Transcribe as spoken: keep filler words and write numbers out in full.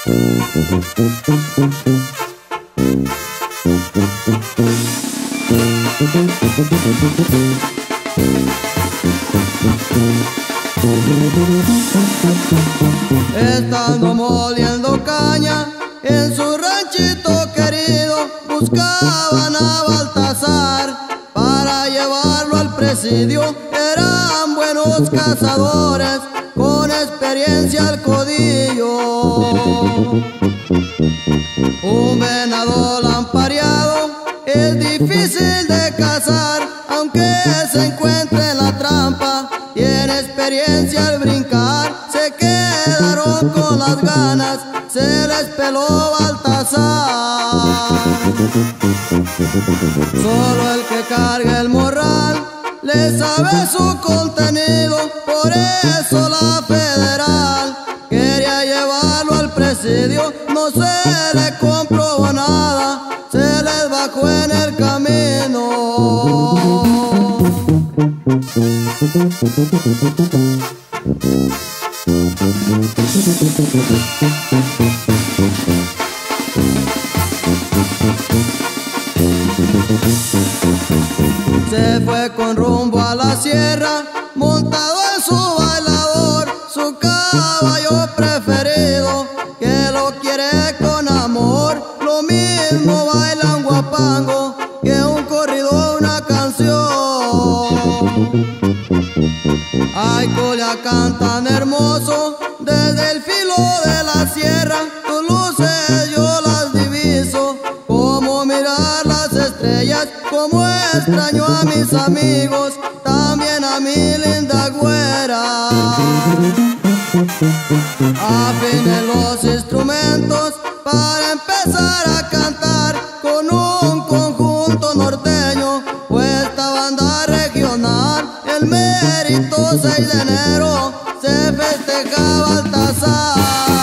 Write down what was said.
Estando moliendo caña en su ranchito querido, buscaban a Baltasar para llevarlo al presidio. Eran buenos cazadores con experiencia al codillo. Un venado lampareado es difícil de cazar, aunque se encuentre en la trampa, tiene experiencia al brincar. Se quedaron con las ganas, se les peló Baltasar. Solo el que carga el morral le sabe su contenido, por eso la federal quería llevarlo al presidio. No se le comprobó nada, se les bajó en el camino. Se fue con rumbo a la sierra, montado en su bailador, su caballo preferido, que lo quiere con amor. Lo mismo baila un guapango que un corrido o una canción. Ay, Culiacán tan hermoso, desde el filo de la sierra, tus luces yo las diviso. Como mirar las estrellas, como extraño a mis amigos, también a mi linda güera. Afinen los instrumentos para empezar a cantar con un conjunto norteño, pues esta banda regional el mérito seis de enero se festeja Baltasar.